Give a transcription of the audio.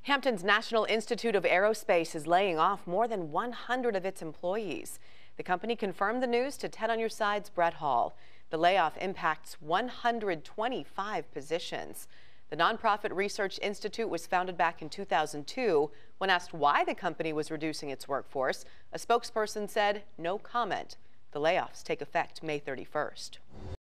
Hampton's National Institute of Aerospace is laying off more than 100 of its employees. The company confirmed the news to 10 on Your Side's Brett Hall. The layoff impacts 125 positions. The nonprofit research institute was founded back in 2002. When asked why the company was reducing its workforce, a spokesperson said no comment. The layoffs take effect May 31st.